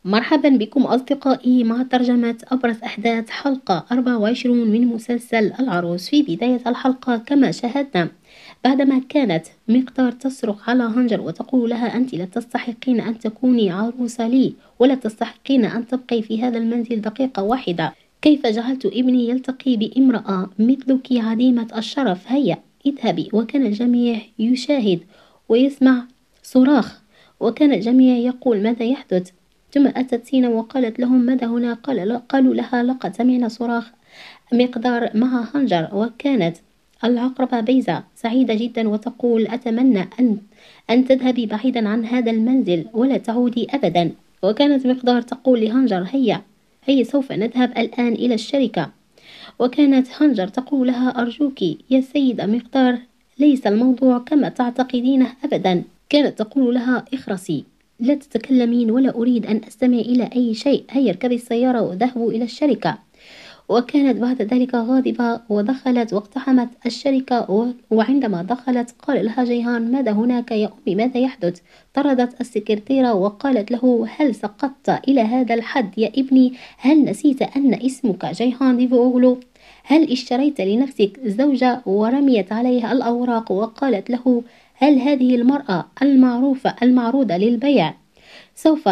مرحبا بكم أصدقائي مع ترجمة أبرز أحداث حلقة 24 من مسلسل العروس. في بداية الحلقة كما شاهدنا بعدما كانت مقدار تصرخ على هنجر وتقول لها أنت لا تستحقين أن تكوني عروسة لي ولا تستحقين أن تبقي في هذا المنزل دقيقة واحدة. كيف جعلت ابني يلتقي بامرأة مثلك عديمة الشرف؟ هيا اذهبي. وكان الجميع يشاهد ويسمع صراخ، وكان الجميع يقول ماذا يحدث؟ ثم أتت سينا وقالت لهم ماذا هنا؟ قالوا لها لقد سمعنا صراخ مقدار مع هنجر. وكانت العقربة بيزة سعيدة جدا وتقول أتمنى أن تذهبي بعيدا عن هذا المنزل ولا تعودي أبدا. وكانت مقدار تقول لهنجر هيا سوف نذهب الآن إلى الشركة. وكانت هنجر تقول لها أرجوك يا سيدة مقدار ليس الموضوع كما تعتقدينه أبدا. كانت تقول لها اخرسي، لا تتكلمين ولا أريد أن أستمع إلى أي شيء، هيا اركبي السيارة وذهبوا إلى الشركة. وكانت بعد ذلك غاضبة ودخلت واقتحمت الشركة. وعندما دخلت قال لها جيهان ماذا هناك يا أمي؟ ماذا يحدث؟ طردت السكرتيرة وقالت له هل سقطت إلى هذا الحد يا ابني؟ هل نسيت أن اسمك جيهان ديفوغلو؟ هل اشتريت لنفسك زوجة؟ ورميت عليها الأوراق وقالت له هل هذه المرأة المعروفة المعروضة للبيع سوف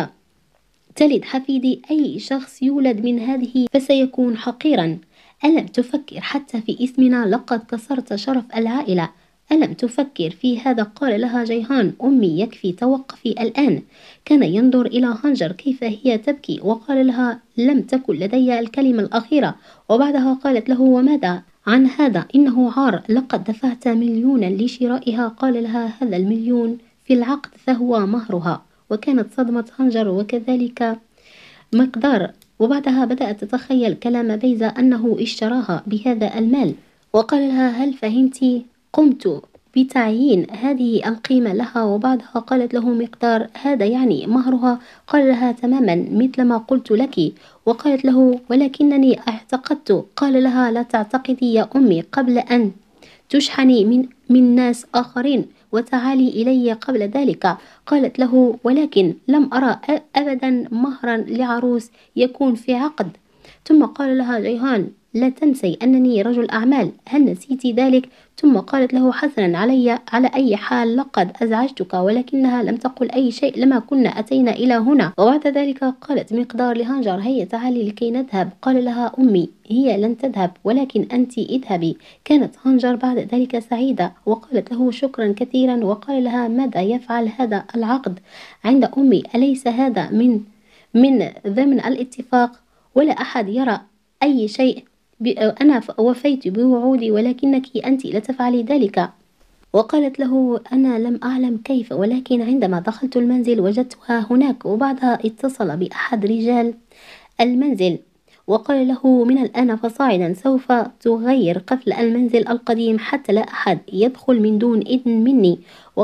تلد حفيدي؟ أي شخص يولد من هذه فسيكون حقيرا. ألم تفكر حتى في اسمنا؟ لقد كسرت شرف العائلة. ألم تفكر في هذا؟ قال لها جيهان أمي يكفي توقفي الآن. كان ينظر إلى هنجر كيف هي تبكي وقال لها لم تكن لدي الكلمة الأخيرة. وبعدها قالت له وماذا عن هذا؟ إنه عار، لقد دفعت مليونا لشرائها. قال لها هذا المليون في العقد فهو مهرها. وكانت صدمة هنجر وكذلك مقدار. وبعدها بدأت تتخيل كلام بيزة أنه اشتراها بهذا المال. وقال لها هل فهمت؟ قمت بتعيين هذه القيمة لها. وبعدها قالت له مقدار هذا يعني مهرها؟ قال لها تماما مثل ما قلت لك. وقالت له ولكنني اعتقدت. قال لها لا تعتقدي يا أمي قبل أن تشحني من ناس آخرين وتعالي إلي قبل ذلك. قالت له ولكن لم أرى أبدا مهرا لعروس يكون في عقد. ثم قال لها جيهان لا تنسي أنني رجل أعمال، هل نسيت ذلك؟ ثم قالت له حسنا على أي حال لقد أزعجتك، ولكنها لم تقل أي شيء لما كنا أتينا إلى هنا. وبعد ذلك قالت مقدار لهنجر هيا تعالي لكي نذهب. قال لها أمي هي لن تذهب ولكن أنت اذهبي. كانت هنجر بعد ذلك سعيدة وقالت له شكرا كثيرا. وقال لها ماذا يفعل هذا العقد عند أمي؟ أليس هذا من ضمن الاتفاق؟ ولا أحد يرى أي شيء. أنا وفيت بوعودي ولكنك أنت لا تفعلي ذلك. وقالت له أنا لم أعلم كيف، ولكن عندما دخلت المنزل وجدتها هناك. وبعدها اتصل بأحد رجال المنزل وقال له من الآن فصاعدا سوف تغير قفل المنزل القديم حتى لا أحد يدخل من دون إذن مني.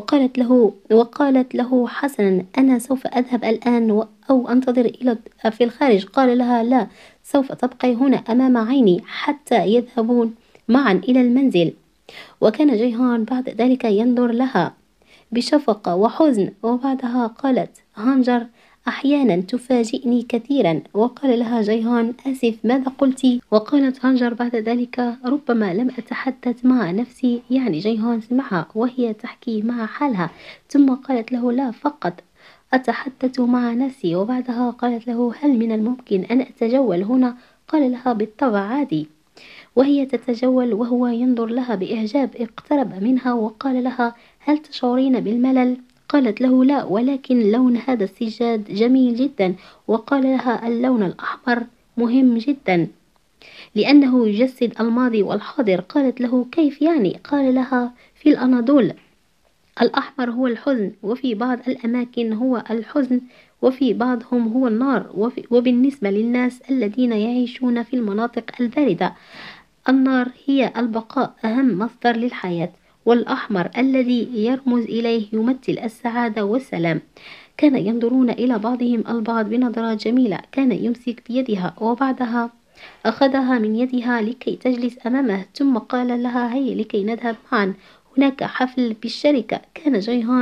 وقالت له حسنا أنا سوف أذهب الآن أو أنتظر في الخارج. قال لها لا، سوف تبقي هنا أمام عيني حتى يذهبون معا إلى المنزل. وكان جيهان بعد ذلك ينظر لها بشفقة وحزن. وبعدها قالت هانجر أحيانا تفاجئني كثيرا. وقال لها جيهان آسف ماذا قلتي؟ وقالت هانجر بعد ذلك ربما لم أتحدث مع نفسي. يعني جيهان سمعها وهي تحكي مع حالها. ثم قالت له لا، فقط أتحدث مع نفسي. وبعدها قالت له هل من الممكن أن أتجول هنا؟ قال لها بالطبع عادي. وهي تتجول وهو ينظر لها بإعجاب. اقترب منها وقال لها هل تشعرين بالملل؟ قالت له لا، ولكن لون هذا السجاد جميل جدا. وقال لها اللون الأحمر مهم جدا لأنه يجسد الماضي والحاضر. قالت له كيف يعني؟ قال لها في الأناضول الأحمر هو الحزن، وفي بعض الأماكن هو الحزن، وفي بعضهم هو النار. وبالنسبة للناس الذين يعيشون في المناطق الباردة النار هي البقاء أهم مصدر للحياة، والأحمر الذي يرمز إليه يمثل السعادة والسلام. كان ينظرون إلى بعضهم البعض بنظرات جميلة. كان يمسك بيدها وبعدها أخذها من يدها لكي تجلس أمامه. ثم قال لها هيا لكي نذهب معا، هناك حفل بالشركة. كان جيهان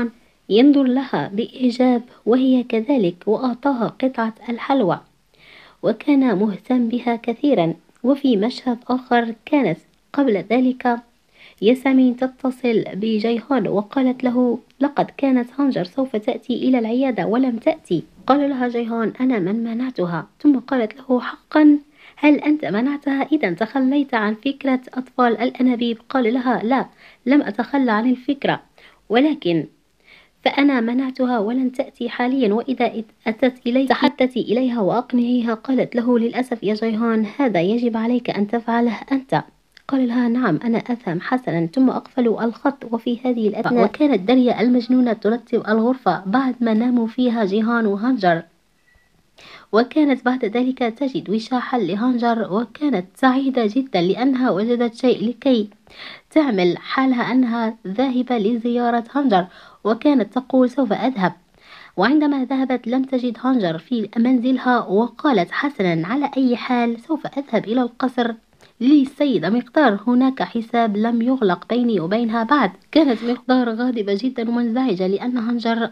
ينظر لها بإعجاب وهي كذلك، وأعطاها قطعة الحلوى وكان مهتم بها كثيرا. وفي مشهد آخر كانت قبل ذلك ياسمين تتصل بجيهان وقالت له لقد كانت هانجر سوف تأتي إلى العيادة ولم تأتي. قال لها جيهان أنا من منعتها. ثم قالت له حقا هل أنت منعتها؟ إذا تخليت عن فكرة أطفال الأنابيب. قال لها لا، لم أتخلى عن الفكرة، ولكن فأنا منعتها ولن تأتي حاليا، وإذا أتت إليك تحدثي إليها وأقنعيها. قالت له للأسف يا جيهان هذا يجب عليك أن تفعله أنت. قال لها نعم أنا أفهم حسنا. ثم أقفلوا الخط. وفي هذه الأثناء وكانت داريا المجنونة ترتب الغرفة بعد ما ناموا فيها جيهان وهانجر، وكانت بعد ذلك تجد وشاحا لهانجر، وكانت سعيدة جدا لأنها وجدت شيء لكي تعمل حالها أنها ذاهبة لزيارة هانجر، وكانت تقول سوف أذهب. وعندما ذهبت لم تجد هانجر في منزلها، وقالت حسنا على أي حال سوف أذهب إلى القصر للسيدة مقدار، هناك حساب لم يغلق بيني وبينها بعد. كانت مقدار غاضبة جدا ومنزعجة لأن هانجر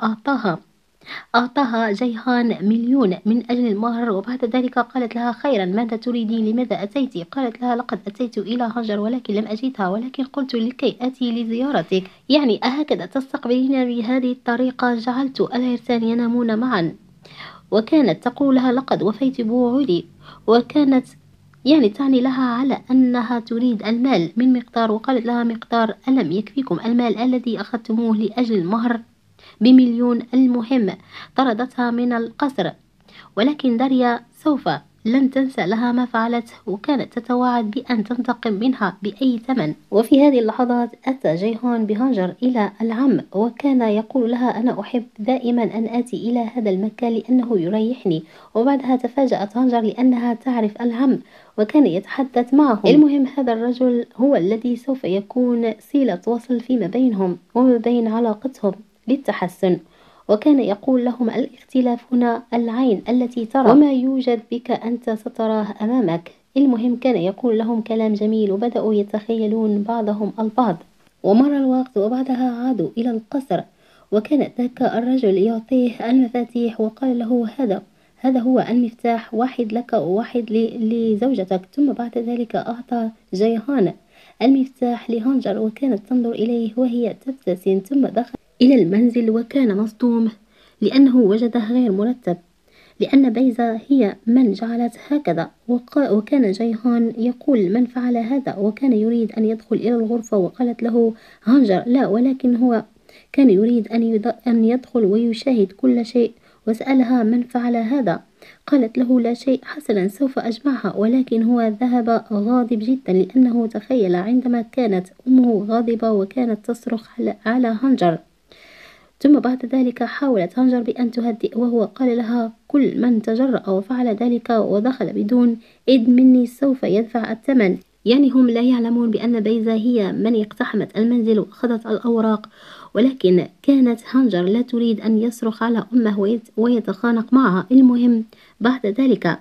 أعطاها جيهان 1,000,000 من أجل المهر، وبعد ذلك قالت لها خيرا ماذا تريدين؟ لماذا أتيت؟ قالت لها لقد أتيت إلى هانجر ولكن لم أجدها، ولكن قلت لكي آتي لزيارتك. يعني أهكذا تستقبلين بهذه الطريقة؟ جعلت العرسان ينامون معا. وكانت تقول لها لقد وفيت بوعودي، وكانت يعني تعني لها على أنها تريد المال من مقدار. وقالت لها مقدار ألم يكفيكم المال الذي أخذتموه لأجل المهر ب1,000,000؟ المهم طردتها من القصر، ولكن داريا سوف لن تنسى لها ما فعلته، وكانت تتوعد بأن تنتقم منها بأي ثمن. وفي هذه اللحظات أتى جيهان بهانجر إلى العم، وكان يقول لها أنا أحب دائما أن آتي إلى هذا المكان لأنه يريحني. وبعدها تفاجأت هانجر لأنها تعرف العم وكان يتحدث معهم. المهم هذا الرجل هو الذي سوف يكون صلة وصل فيما بينهم وما بين علاقتهم للتحسن. وكان يقول لهم الاختلاف هنا العين التي ترى، وما يوجد بك أنت ستراه أمامك. المهم كان يقول لهم كلام جميل، وبدأوا يتخيلون بعضهم البعض. ومر الوقت وبعدها عادوا إلى القصر، وكان ذاك الرجل يعطيه المفاتيح وقال له هذا هو المفتاح، واحد لك وواحد لزوجتك. ثم بعد ذلك أعطى جيهان المفتاح لهانجر، وكانت تنظر إليه وهي تبتسم. ثم دخل إلى المنزل وكان مصدوم لأنه وجده غير مرتب، لأن بيزا هي من جعلت هكذا. وكان جيهان يقول من فعل هذا، وكان يريد أن يدخل إلى الغرفة، وقالت له هانجر لا، ولكن هو كان يريد أن يدخل ويشاهد كل شيء. وسألها من فعل هذا؟ قالت له لا شيء، حسنا سوف أجمعها. ولكن هو ذهب غاضب جدا لأنه تخيل عندما كانت أمه غاضبة وكانت تصرخ على هانجر. ثم بعد ذلك حاولت هانجر بأن تهدئ، وهو قال لها كل من تجرأ وفعل ذلك ودخل بدون إذن مني سوف يدفع الثمن. يعني هم لا يعلمون بأن بيزا هي من اقتحمت المنزل وأخذت الأوراق، ولكن كانت هانجر لا تريد أن يصرخ على أمه ويتخانق معها. المهم بعد ذلك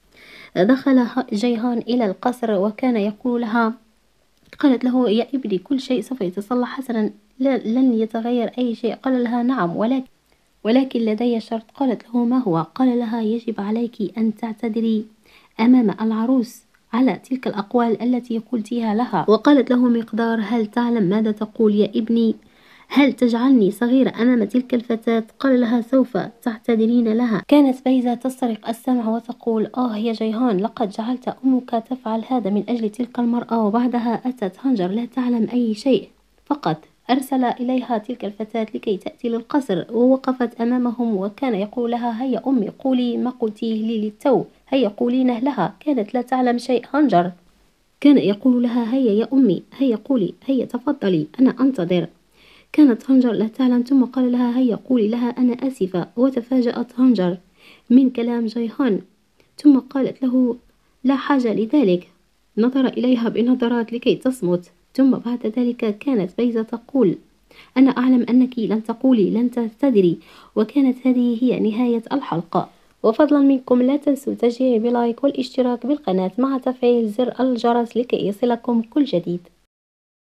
دخل جيهان إلى القصر، وكان يقول لها قالت له يا ابني كل شيء سوف يتصلح حسنا، لن يتغير أي شيء. قال لها نعم، ولكن لدي شرط. قالت له ما هو؟ قال لها يجب عليك أن تعتذري أمام العروس على تلك الأقوال التي قلتيها لها. وقالت له مقدار هل تعلم ماذا تقول يا ابني؟ هل تجعلني صغيرة أمام تلك الفتاة؟ قال لها سوف تعتذرين لها. كانت بيزا تسترق السمع وتقول يا جيهان لقد جعلت أمك تفعل هذا من أجل تلك المرأة. وبعدها أتت هانجر لا تعلم أي شيء، فقط أرسل إليها تلك الفتاة لكي تأتي للقصر، ووقفت أمامهم وكان يقول لها هيا أمي قولي ما قلتيه لي للتو، هيا قولينه لها. كانت لا تعلم شيء هانجر. كان يقول لها هيا يا أمي، هيا قولي، هيا تفضلي أنا أنتظر. كانت هانجر لا تعلم. ثم قال لها هيا قولي لها أنا آسفة. وتفاجأت هانجر من كلام جيهان، ثم قالت له لا حاجة لذلك. نظر إليها بنظرات لكي تصمت. ثم بعد ذلك كانت بيزا تقول أنا أعلم أنك لن تقولي، لن تعتذري. وكانت هذه هي نهاية الحلقة. وفضلا منكم لا تنسوا التشجيع بلايك والاشتراك بالقناة مع تفعيل زر الجرس لكي يصلكم كل جديد.